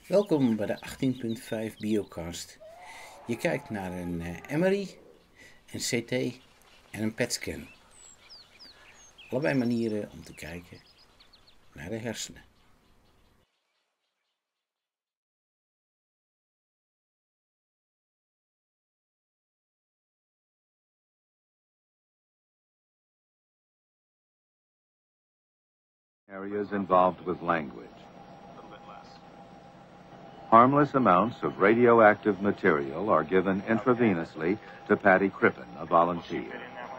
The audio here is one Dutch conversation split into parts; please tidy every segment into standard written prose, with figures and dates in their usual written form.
Welkom bij de 18.5 Biocast. Je kijkt naar een MRI, een CT en een PET-scan. Allebei manieren om te kijken naar de hersenen. Areas involved with language. Harmless amounts of radioactive material are given intravenously to Patty Crippen, a volunteer.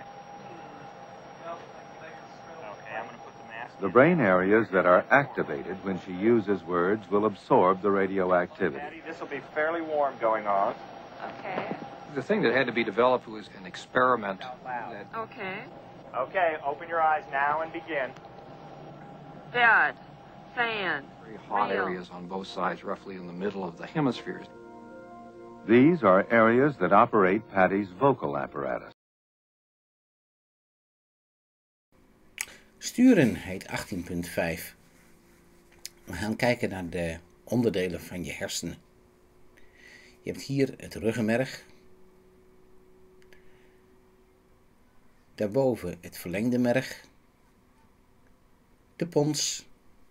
The brain areas that are activated when she uses words will absorb the radioactivity. Patty, this will be fairly warm going on. Okay. The thing that had to be developed was an experiment. Loud. Okay. Okay, open your eyes now and begin. Bed. Fan. Very hot Real. areas on both sides, roughly in the middle of the hemispheres. These are areas that operate Patty's vocal apparatus. Sturen heet 18.5. We gaan kijken naar de onderdelen van je hersenen. Je hebt hier het ruggenmerg. Daarboven het verlengde merg. De pons.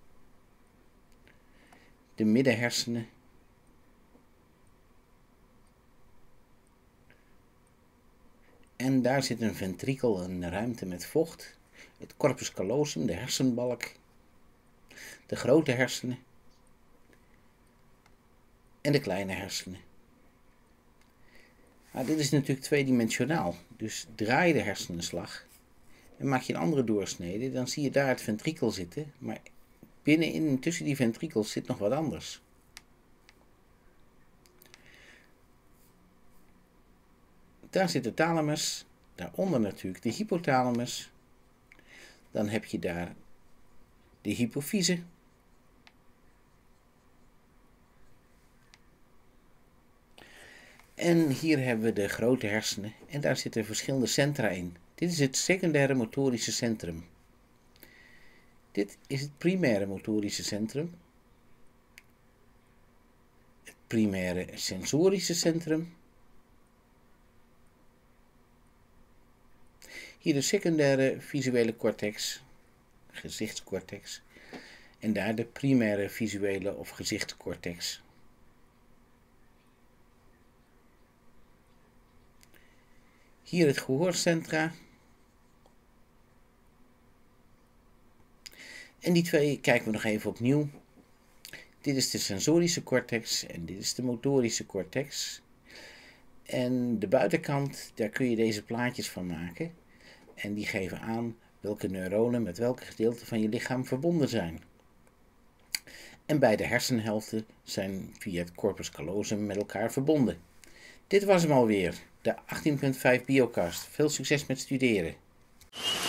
De middenhersenen. En daar zit een ventrikel, een ruimte met vocht. Het corpus callosum, de hersenbalk. De grote hersenen. En de kleine hersenen. Maar dit is natuurlijk tweedimensionaal. Dus draai de hersenenslag. En maak je een andere doorsnede, dan zie je daar het ventrikel zitten. Maar binnenin, tussen die ventrikels zit nog wat anders. Daar zit de thalamus. Daaronder natuurlijk de hypothalamus. Dan heb je daar de hypofyse. En hier hebben we de grote hersenen. En daar zitten verschillende centra in. Dit is het secundaire motorische centrum. Dit is het primaire motorische centrum. Het primaire sensorische centrum. Hier de secundaire visuele cortex, gezichtscortex. En daar de primaire visuele of gezichtscortex. Hier het gehoorcentra. En die twee kijken we nog even opnieuw. Dit is de sensorische cortex en dit is de motorische cortex. En de buitenkant, daar kun je deze plaatjes van maken. En die geven aan welke neuronen met welke gedeelte van je lichaam verbonden zijn. En beide hersenhelften zijn via het corpus callosum met elkaar verbonden. Dit was hem alweer, de 18.5 Biocast. Veel succes met studeren.